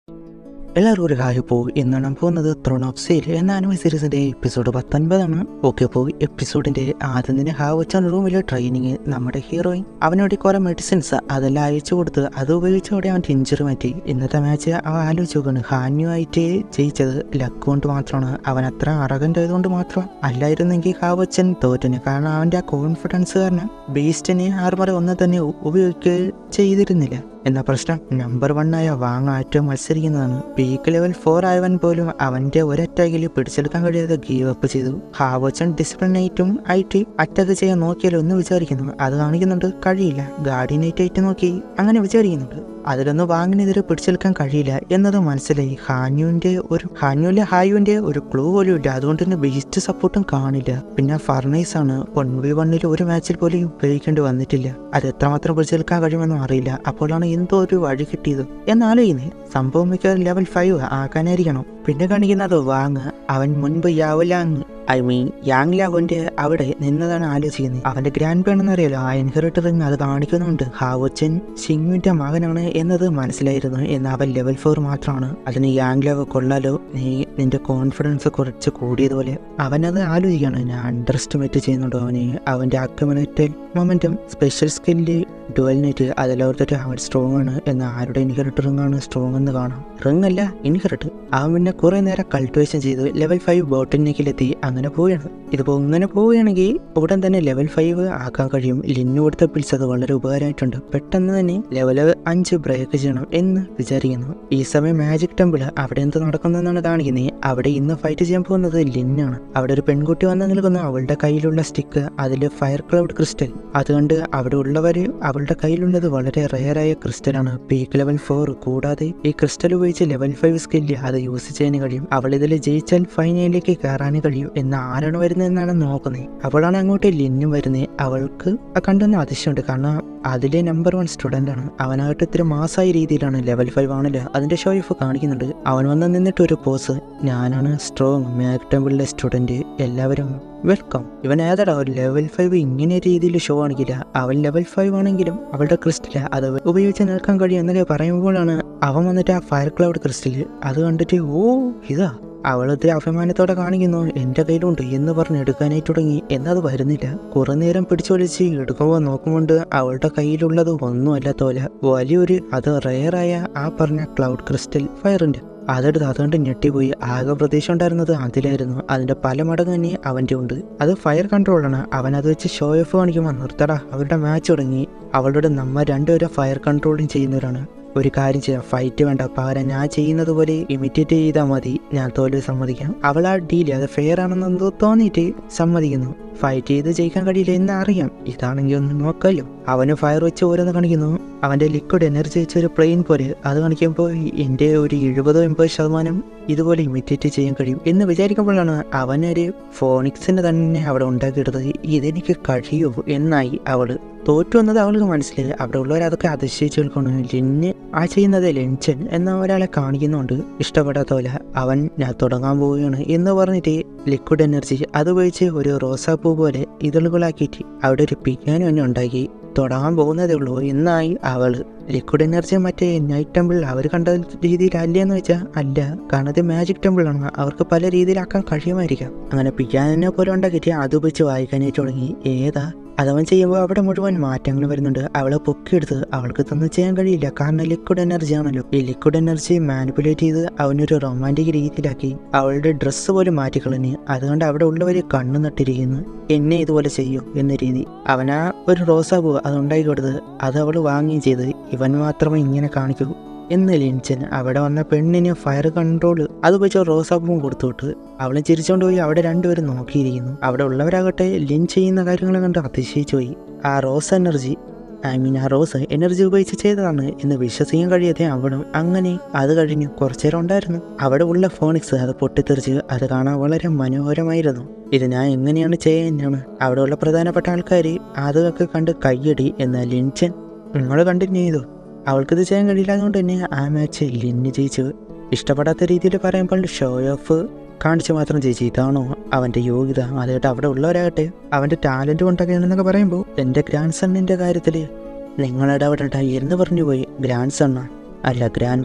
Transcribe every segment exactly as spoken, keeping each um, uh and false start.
എല്ലാവർക്കും ഒരു ഹായ്. ഇപ്പോൾ ഇന്നാണ് പോകുന്നത് ത്രോൺ ഓഫ് സെയിൽ എന്ന ആനിമൽ സീരീസിൻ്റെ എപ്പിസോഡ് പത്തൊൻപതാണ്. ഓക്കെ, അപ്പോൾ എപ്പിസോഡിൻ്റെ ആദ്യം തന്നെ ഹാവച്ചാൻ റൂമിലെ ട്രെയിനിങ് നമ്മുടെ ഹീറോയിൻ അവനോട് കുറേ മെഡിസിൻസ് അതെല്ലാം അയച്ചു കൊടുത്ത് അത് ഉപയോഗിച്ചോടെ അവൻ്റെ ഇഞ്ചറി മാറ്റി. ഇന്നത്തെ മാച്ച് അവൻ ആലോചിച്ച് നോക്കുകയാണ്. ഹാന്യു ആയിട്ട് ജയിച്ചത് ലക്ക് കൊണ്ട് മാത്രമാണ്, അവൻ അത്ര അറഗൻ്റ് ആയതുകൊണ്ട് മാത്രം. അല്ലായിരുന്നെങ്കിൽ ഹാവച്ചൻ തോറ്റന്. കാരണം അവൻ്റെ ആ കോൺഫിഡൻസ് കാരണം ബീസ്റ്റിനെ ആർമറ ഒന്നും തന്നെ ഉപയോഗിക്കുക ചെയ്തിരുന്നില്ല. എന്ന പ്രശ്നം നമ്പർ വൺ ആയ വാങ് ആറ്റവും മത്സരിക്കുന്നതാണ്. പീക്ക് ലെവൽ ഫോർ ആയവൻ പോലും അവന്റെ ഒരറ്റാക്കിൽ പിടിച്ചെടുക്കാൻ കഴിയാതെ ഗീവ് അപ്പ് ചെയ്തു. ഹാവച്ചൻ ഡിസിപ്ലിനായിട്ടും ആയിട്ട് അറ്റാക്ക് ചെയ്യാൻ നോക്കിയാലോ എന്ന് വിചാരിക്കുന്നു. അത് കാണിക്കുന്നുണ്ട്, കഴിയില്ല. ഗാർഡിനേറ്റ് ആയിട്ട് നോക്കി അങ്ങനെ വിചാരിക്കുന്നുണ്ട്. അതിലൊന്നും വാങ്ങിനെതിരെ പിടിച്ചെടുക്കാൻ കഴിയില്ല എന്നത് മനസ്സിലായി. ഹാന്യുവിന്റെ ഒരു ഹാന്യുവിലെ ഹായുവിന്റെ ഒരു ക്ലൂ പോലും ഇല്ല. അതുകൊണ്ട് തന്നെ ബെസ്റ്റ് സപ്പോർട്ടും കാണില്ല. പിന്നെ ഫർണൈസ് ആണ്. വൺ വി വണ്ണിൽ ഒരു മാച്ചിൽ പോലും ഉപയോഗിക്കേണ്ടി വന്നിട്ടില്ല. അത് എത്രമാത്രം പിടിച്ചെടുക്കാൻ കഴിയുമെന്നും അറിയില്ല. അപ്പോഴാണ് എന്തോ ഒരു വഴി കിട്ടിയത് എന്നാലോചിക്കുന്നത്. സംഭവം മിക്കവാറും ലെവൽ ഫൈവ് ആക്കാനായിരിക്കണം. പിന്നെ കാണിക്കുന്നത് വാങ്. അവൻ മുൻപ് യാവലാങ് ഐ മീൻ യാങ് ലാവന്റെ അവിടെ നിന്നതാണ് ആലോചിക്കുന്നത്. അവന്റെ ഗ്രാൻഡ് പേണെന്ന് അറിയാലോ, ആ ഇൻഹെറിറ്റർ റിംഗ് അത് കാണിക്കുന്നുണ്ട്. ഹാവച്ചൻ ഷിങ്വിന്റെ മകനാണ് എന്നത് മനസ്സിലായിരുന്നു. എന്നാൽ അവൻ ലെവൽ ഫോർ മാത്രമാണ്. അതിന് യാങ് ലാവ് കൊള്ളാലോ, നീ നിന്റെ കോൺഫിഡൻസ് കുറച്ച് കൂടിയതുപോലെ അവനത് ആലോചിക്കുകയാണ്. ഞാൻ അണ്ടർ എസ്റ്റിമേറ്റ് ചെയ്യുന്നുണ്ടോ അവന്. അവന്റെ അക്യുമുലേറ്റഡ് മൊമെന്റം സ്പെഷ്യൽ സ്കില്ല് ഡുവൽനെറ്റ് അതിലോർത്തിട്ട് അവൻ സ്ട്രോങ് ആണ്. എന്നാൽ ആരുടെ ഇൻഹെറിറ്റർ റിംഗ് ആണ് സ്ട്രോങ് എന്ന് കാണാം. റിംഗ് അല്ല, ഇൻഹെറിറ്റ്. അവൻ പിന്നെ കുറെ നേരം കൾട്ടിവേഷൻ ചെയ്ത് ലെവൽ ഫൈവ് ബോട്ടനിക്കിലെത്തി. അങ്ങനെ പോവുകയാണ്. ഇതിപ്പോൾ ഇങ്ങനെ പോവുകയാണെങ്കിൽ ഉടൻ തന്നെ ലെവൽ ഫൈവ് ആക്കാൻ കഴിയും. ലിന്നു കൊടുത്ത പിൽസ് അത് വളരെ ഉപകാരമായിട്ടുണ്ട്. പെട്ടെന്ന് തന്നെ ലെവൽ അഞ്ച് ബ്രേക്ക് ചെയ്യണം എന്ന് വിചാരിക്കുന്നു. ഈ സമയം മാജിക് ടെമ്പിൾ അവിടെ എന്ത് നടക്കുന്നതെന്നാണ് കാണിക്കുന്നത്. അവിടെ ഇന്ന് ഫൈറ്റ് ചെയ്യാൻ പോകുന്നത് ലിന്നാണ്. അവിടെ ഒരു പെൺകുട്ടി വന്ന് നിൽക്കുന്നു. അവളുടെ കയ്യിലുള്ള സ്റ്റിക്ക് അതിൽ ഫയർ ക്ലൗഡ് ക്രിസ്റ്റൽ. അതുകൊണ്ട് അവിടെ ഉള്ളവര് അവളുടെ കയ്യിലുള്ളത് വളരെ റെയറായ ക്രിസ്റ്റലാണ്. Peak level four. കൂടാതെ ഈ ക്രിസ്റ്റൽ ഉപയോഗിച്ച് ലെവൽ ഫൈവ് സ്കില്ല് അത് യൂസ് ചെയ്യാൻ കഴിയും. അവൾ ഇതിൽ ജയിച്ചാൽ ഫൈനലിലേക്ക് കയറാൻ കഴിയും. എന്ന് ആരാണ് വരുന്നതെന്നാണ് നോക്കുന്നത്. അവളാണ് അങ്ങോട്ട് ലിന്നും വരുന്നത്. അവൾക്ക് കണ്ടെന്ന് അതിശയമുണ്ട്. കാരണം അതിലെ നമ്പർ വൺ സ്റ്റുഡൻ്റ് ആണ്. അവനായിട്ട് ഇത്തിരി മാസായ രീതിയിലാണ്. ലെവൽ ഫൈവ് ആണല്ലോ, അതിന്റെ ഷോ ഓഫ് കാണിക്കുന്നുണ്ട്. അവൻ വന്ന് നിന്നിട്ട് ഒരു പോസ്, ഞാനാണ് സ്ട്രോങ് മാജിക് ടെമ്പിളിലെ സ്റ്റുഡൻറ്റ്, എല്ലാവരും വെൽക്കം. ഇവൻ ഏതാടാ ഒരു ലെവൽ ഫൈവ് ഇങ്ങനെ രീതിയിൽ ഷോ കാണിക്കില്ല. അവൻ ലെവൽ ഫൈവ് ആണെങ്കിലും അവളുടെ ക്രിസ്റ്റല് അത് ഉപയോഗിച്ച് നിൽക്കാൻ കഴിയും എന്നൊക്കെ പറയുമ്പോഴാണ് അവൻ വന്നിട്ട് ആ ഫയർ ക്ലൗഡ് ക്രിസ്റ്റല് അത് കണ്ടിട്ട് ഓ ഇതാ അവളൊത്തിരി അഭിമാനത്തോടെ കാണിക്കുന്നു, എൻ്റെ കയ്യിലുണ്ട് എന്ന് പറഞ്ഞ് എടുക്കാനായി തുടങ്ങി. എന്നത് വരുന്നില്ല. കുറെ നേരം പിടിച്ചൊളിച്ച് എടുക്കുമ്പോൾ നോക്കുമ്പോൾ അവളുടെ കയ്യിലുള്ളത് ഒന്നും അല്ലാത്തോല വലിയൊരു അത് റെയറായ ആ പറഞ്ഞ ക്ലൗഡ് ക്രിസ്റ്റൽ ഫയറിൻ്റെ അതെടുത്ത് അതുകൊണ്ട് ഞെട്ടിപ്പോയി. ആകെ പ്രതീക്ഷ ഉണ്ടായിരുന്നത് അതിലായിരുന്നു. അതിന്റെ പല മടങ്ങ് തന്നെ അവൻ്റെ ഉണ്ട്. അത് ഫയർ കൺട്രോളാണ്. അവൻ അത് വെച്ച് ഷോ ഓഫ് കാണിക്കുമ്പോൾ നിർത്തടാ, അവരുടെ മാച്ച് തുടങ്ങി. അവളുടെ നമ്മ രണ്ടുപേരും ഫയർ കൺട്രോളിങ് ചെയ്യുന്നവരാണ്. ഒരു കാര്യം ചെയ്യാം, ഫൈറ്റ് വേണ്ട, പകരം ഞാൻ ചെയ്യുന്നത് പോലെ ഇമിറ്റേറ്റ് ചെയ്താൽ മതി, ഞാൻ തോൽവി സമ്മതിക്കാം. അവൾ ആ ഡീല് അത് ഫെയർ ആണെന്നെന്തോ തോന്നിയിട്ട് സമ്മതിക്കുന്നു. ഫൈറ്റ് ചെയ്ത് ജയിക്കാൻ കഴിയില്ല എന്ന് അറിയാം. ഇതാണെങ്കിൽ ഒന്ന് നോക്കാമല്ലോ. അവന് ഫയർ വെച്ച് ഓരോന്ന് കാണിക്കുന്നു. അവൻ്റെ ലിക്വിഡ് എനർജി വെച്ച ഒരു പ്ലെയിൻ പോലെ അത് കാണിക്കുമ്പോൾ എൻ്റെ ഒരു എഴുപതോ എൺപത് ശതമാനം ഇതുപോലെ ഇമിറ്റേറ്റ് ചെയ്യാൻ കഴിയും എന്ന് വിചാരിക്കുമ്പോഴാണ് അവനൊരു ഫോണിക്സിന് തന്നെ അവിടെ ഉണ്ടാക്കിയെടുത്തത്. ഇതെനിക്ക് കഴിയൂ എന്നായി അവള്. തോറ്റു വന്നത് അവൾക്ക് മനസ്സിലായി. അവിടെ ഉള്ളവർ അതൊക്കെ അതിശയിച്ച് കേൾക്കണം. ലിന്ന് ആ ചെയ്യുന്നത് ലെൻചൻ എന്ന ഒരാളെ കാണിക്കുന്നുണ്ട്. ഇഷ്ടപ്പെടാത്ത പോലെ അവൻ ഞാൻ തുടങ്ങാൻ പോവുകയാണ് എന്ന് പറഞ്ഞിട്ട് ലിക്വിഡ് എനർജി അതുപയോഗിച്ച് ഒരു റോസാപ്പൂ പോലെ ഇതളുകളാക്കിയിട്ട് അവിടെ ഒരു പിക്കാനും തന്നെ ഉണ്ടാക്കി തുടങ്ങാൻ പോകുന്നതേ ഉള്ളൂ എന്നായി അവള്. ലിക്വിഡ് എനർജി മറ്റേ നൈറ്റ് ടെമ്പിൾ അവർ കണ്ട രീതിയിലല്ലെന്ന് വെച്ചാൽ അല്ല. കാരണം ഇത് മാജിക് ടെമ്പിളാണ്, അവർക്ക് പല രീതിയിലാക്കാൻ കഴിയുമായിരിക്കാം. അങ്ങനെ പിക്കാനെ പോലെ ഉണ്ടാക്കിയിട്ട് അത് വെച്ച് വായിക്കാനായിട്ട് തുടങ്ങി. ഏതാ അതവൻ ചെയ്യുമ്പോൾ അവിടെ മുഴുവൻ മാറ്റങ്ങൾ വരുന്നുണ്ട്. അവളെ പൊക്കിയെടുത്ത് അവൾക്ക് തന്നെ ചെയ്യാൻ കഴിയില്ല. കാരണം ലിക്വിഡ് എനർജി ആണല്ലോ. ഈ ലിക്വിഡ് എനർജി മാനിപ്പുലേറ്റ് ചെയ്ത് അവനൊരു റൊമാൻറ്റിക് രീതിയിലാക്കി അവളുടെ ഡ്രസ്സ് പോലും മാറ്റിക്കളഞ്ഞ്. അതുകൊണ്ട് അവിടെ ഉള്ളവര് കണ്ണു നട്ടിരിക്കുന്നു, എന്നെ ഇതുപോലെ ചെയ്യൂ എന്ന രീതി. അവനാ ഒരു റോസാപ്പൂ അത് ഉണ്ടാക്കി കൊടുത്ത് അത് അവൾ വാങ്ങുകയും ചെയ്ത് ഇവൻ മാത്രമേ ഇങ്ങനെ കാണിക്കൂ എന്ന് ലിൻചൻ. അവിടെ വന്ന പെണ്ണിന് ഫയർ കൺട്രോൾ അത് വെച്ച് റോസാപ്പൂവും കൊടുത്തുവിട്ട് അവളെ ചിരിച്ചുകൊണ്ട് പോയി. അവിടെ രണ്ടുപേരും നോക്കിയിരിക്കുന്നു. അവിടെ ഉള്ളവരാകട്ടെ ലിൻ ചെയ്യുന്ന കാര്യങ്ങൾ കണ്ട് അതിശയിച്ചു പോയി. ആ റോസ് എനർജി ഐ മീൻ ആ റോസ് എനർജി ഉപയോഗിച്ച് ചെയ്തതാണ് എന്ന് വിശ്വസിക്കാൻ കഴിയാതെ അവളും. അങ്ങനെ അത് കഴിഞ്ഞ് കുറച്ചേരം ഉണ്ടായിരുന്നു. അവിടെ ഉള്ള ഫോണിക്സ് അത് പൊട്ടിത്തെറിച്ച് അത് കാണാൻ വളരെ മനോഹരമായിരുന്നു. ഇത് ഞാൻ എങ്ങനെയാണ് ചെയ്യാനാണ് അവിടെ ഉള്ള പ്രധാനപ്പെട്ട ആൾക്കാർ അതൊക്കെ കണ്ട് കയ്യടി. എന്നാൽ ലിൻചൻ നിങ്ങൾ കണ്ടിന്യൂ ചെയ്തു. അവൾക്കിത് ചെയ്യാൻ കഴിയില്ല. അതുകൊണ്ട് തന്നെ ആ മാച്ച് ലിന്ന് ജയിച്ചു. ഇഷ്ടപ്പെടാത്ത രീതിയിൽ പറയുമ്പോൾ ഷോ ഓഫ് കാണിച്ച് മാത്രം ജയിച്ചു. ഇതാണോ അവൻ്റെ യോഗ്യത? അതായിട്ട് അവിടെ ഉള്ളവരാകട്ടെ അവൻ്റെ ടാലൻറ്റ് കൊണ്ടൊക്കെയാണെന്നൊക്കെ പറയുമ്പോൾ എൻ്റെ ഗ്രാൻഡ് സണ്ണിൻ്റെ കാര്യത്തിൽ നിങ്ങളുടെ അവിടെ ഉണ്ടായി എന്ന് പറഞ്ഞു പോയി. ഗ്രാൻഡ് സണ്ണ അല്ല ഗ്രാൻഡ് പ.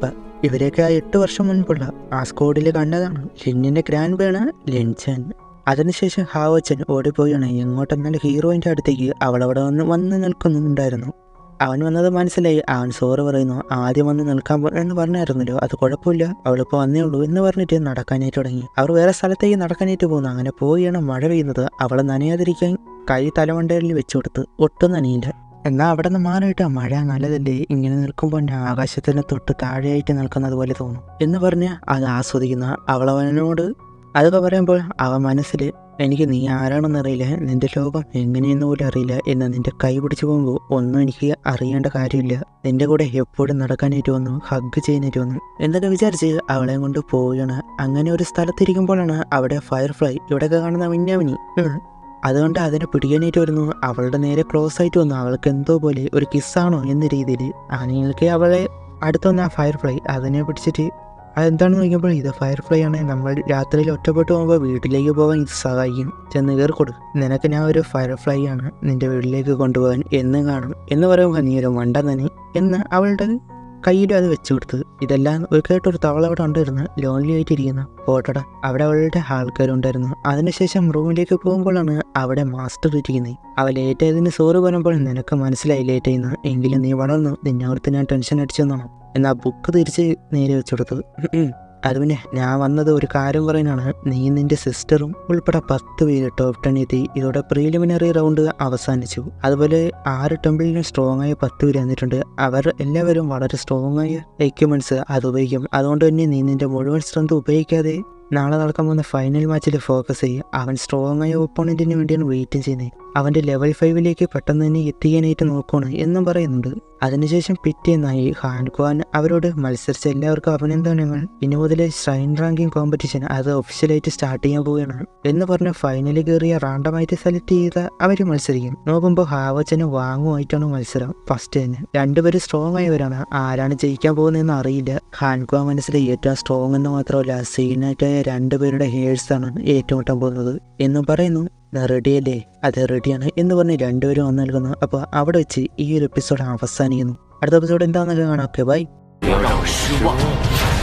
ഇവരെയൊക്കെ ആ എട്ട് വർഷം മുൻപുള്ള ആ സ്കോഡിൽ കണ്ടതാണ് ലിന്നിന്റെ ഗ്രാൻഡ് പേണ് ലിൻചൻ. അതിനുശേഷം ഹാവച്ചൻ ഓടിപ്പോയാണ് എങ്ങോട്ടെന്നാൽ ഹീറോയിൻ്റെ അടുത്തേക്ക് അവളവിടെ വന്ന് വന്ന് നിൽക്കുന്നുണ്ടായിരുന്നു. അവൻ വന്നത് മനസ്സിലായി. അവൻ സോറി പറയുന്നു. ആദ്യം വന്ന് നിൽക്കാൻ എന്ന് പറഞ്ഞായിരുന്നല്ലോ, അത് കുഴപ്പമില്ല, അവളിപ്പോൾ വന്നേ ഉള്ളൂ എന്ന് പറഞ്ഞിട്ട് നടക്കാനായിട്ട് തുടങ്ങി. അവർ വേറെ സ്ഥലത്തേക്ക് നടക്കാനായിട്ട് പോകുന്നു. അങ്ങനെ പോവുകയാണ്. മഴ പെയ്യുന്നത്. അവൾ നനയാതിരിക്കാൻ കൈ തലമണ്ടയിൽ വെച്ചു കൊടുത്ത് ഒട്ടും നനയില്ല. എന്നാൽ അവിടെ നിന്ന് മാറിയിട്ട് മഴ നല്ലതല്ലേ, ഇങ്ങനെ നിൽക്കുമ്പോൾ എൻ്റെ ആകാശത്തിന് തൊട്ട് താഴെയായിട്ട് നിൽക്കുന്നത് പോലെ തോന്നും എന്ന് പറഞ്ഞ് അത് ആസ്വദിക്കുന്ന അവളവനോട് അതൊക്കെ പറയുമ്പോൾ അവൻ മനസ്സിൽ എനിക്ക് നീ ആരാണെന്ന് അറിയില്ല, നിന്റെ ലോകം എങ്ങനെയെന്ന് പോലും അറിയില്ല, എന്ന് നിന്റെ കൈ പിടിച്ചു പോകുമ്പോൾ ഒന്നും എനിക്ക് അറിയേണ്ട കാര്യമില്ല, നിന്റെ കൂടെ എപ്പോഴും നടക്കാനായിട്ട് വന്നു, ഹഗ് ചെയ്യാനായിട്ട് വന്നു എന്നൊക്കെ വിചാരിച്ച് അവളെയും കൊണ്ട് പോവുകയാണ്. അങ്ങനെ ഒരു സ്ഥലത്തിരിക്കുമ്പോഴാണ് അവിടെ ഫയർഫ്ലൈ ഇവിടെയൊക്കെ കാണുന്ന മിന്നാമിനി. അതുകൊണ്ട് അതിനെ പിടിക്കാനായിട്ട് വരുന്നു. അവളുടെ നേരെ ക്ലോസ് ആയിട്ട് വന്നു. അവൾക്ക് എന്തോ പോലെ ഒരു കിസ്സാണോ എന്ന രീതിയിൽ ആണെങ്കിൽ അവളെ അടുത്ത് വന്ന ആ ഫയർഫ്ലൈ അതിനെ പിടിച്ചിട്ട് അതെന്താണെന്ന് നോക്കിയപ്പോൾ ഇത് ഫയർഫ്ലൈ ആണ്, നമ്മൾ രാത്രിയിൽ ഒറ്റപ്പെട്ടു പോകുമ്പോൾ വീട്ടിലേക്ക് പോകാൻ ഇത് സഹായിക്കും, ചെന്ന് കയറിക്കൊടു, നിനക്ക് ഞാൻ ഒരു ഫയർഫ്ലൈ ആണ് നിന്റെ വീട്ടിലേക്ക് കൊണ്ടുപോകാൻ എന്ന് കാണും എന്ന് പറയുമ്പോൾ നീ ഒരു മണ്ട തന്നെ എന്ന് അവളുടെ കയ്യിലും അത് വെച്ചു കൊടുത്ത്. ഇതെല്ലാം ഒരു കേട്ടൊരു തവള അവിടെ ഉണ്ടായിരുന്നു, ലോൺലി ആയിട്ടിരിക്കുന്ന ഫോട്ടോടെ. അവിടെ അവളുടെ ആൾക്കാരുണ്ടായിരുന്നു. അതിനുശേഷം റൂമിലേക്ക് പോകുമ്പോഴാണ് അവിടെ മാസ്റ്റർ ഇരിക്കുന്നത്. അവ ലേറ്റ് ആയതിന് സോറി പറയുമ്പോൾ നിനക്ക് മനസ്സിലായി ലേറ്റ് ആയിരുന്നു, എങ്കിലും നീ വളർന്നു, നിന്നെ ഓർത്ത് ഞാൻ ടെൻഷൻ അടിച്ചെന്നാണോ എന്നാ ബുക്ക് തിരിച്ച് നേരെ വെച്ചു കൊടുത്തത്. അത് പിന്നെ ഞാൻ വന്നത് ഒരു കാര്യം പറയാനാണ്. നീ നിന്റെ സിസ്റ്ററും ഉൾപ്പെടെ പത്ത് പേര് ടോപ്പ് ടെൻ എത്തി. ഇതോടെ പ്രീലിമിനറി റൗണ്ട് അവസാനിച്ചു. അതുപോലെ ആറ് ടെമ്പിളിനും സ്ട്രോങ് ആയ പത്ത് പേര് വന്നിട്ടുണ്ട്. അവർ എല്ലാവരും വളരെ സ്ട്രോങ് ആയ എക്യുപ്മെന്റ്സ് അത് ഉപയോഗിക്കും. അതുകൊണ്ട് തന്നെ നീ നിന്റെ മുഴുവൻ സ്ട്രെങ്ത് ഉപയോഗിക്കാതെ നാളെ നടക്കാൻ പോകുന്ന ഫൈനൽ മാച്ചിൽ ഫോക്കസ് ചെയ്യും. അവൻ സ്ട്രോങ് ആയ ഒപ്പോണന്റിന് വേണ്ടിയാണ് വെയിറ്റ് ചെയ്യുന്നത്. അവൻ്റെ ലെവൽ ഫൈവിലേക്ക് പെട്ടെന്ന് തന്നെ എത്തിക്കാനായിട്ട് നോക്കുകയാണ് എന്നും പറയുന്നുണ്ട്. അതിനുശേഷം പിറ്റേന്നായി ഹാൻക്വാൻ അവരോട് മത്സരിച്ച എല്ലാവർക്കും അഭിനന്ദനങ്ങൾ. ഇനി മുതൽ ഷ്രൈൻ റാങ്കിങ് കോമ്പറ്റീഷൻ അത് ഒഫീഷ്യലായിട്ട് സ്റ്റാർട്ട് ചെയ്യാൻ പോവുകയാണ് എന്ന് പറഞ്ഞ് ഫൈനലിൽ കയറിയ റാൻഡമായിട്ട് സെലക്ട് ചെയ്ത അവർ മത്സരിക്കും. നോക്കുമ്പോൾ ഹാവച്ചന് വാങ്ങുമായിട്ടാണ് മത്സരം. ഫസ്റ്റ് തന്നെ രണ്ടുപേരും സ്ട്രോങ് ആയവരാണ്. ആരാണ് ജയിക്കാൻ പോകുന്നതെന്ന് അറിയില്ല. ഹാൻക്വാൻ മനസ്സിൽ ഏറ്റവും സ്ട്രോങ് എന്ന് മാത്രമല്ല സീനായിട്ടായ രണ്ടുപേരുടെ ഹേഴ്സാണ് ഏറ്റുമുട്ടാൻ പോകുന്നത് എന്നും പറയുന്നു. റെഡിയല്ലേ? അത് റെഡിയാണ് എന്ന് പറഞ്ഞ് രണ്ടുപേരും വന്നു നൽകുന്നു. അപ്പോൾ അവിടെ വെച്ച് ഈ ഒരു എപ്പിസോഡ് അവസാനിക്കുന്നു. അടുത്ത എപ്പിസോഡ് എന്താണെന്നൊക്കെ കാണാം. Okay by.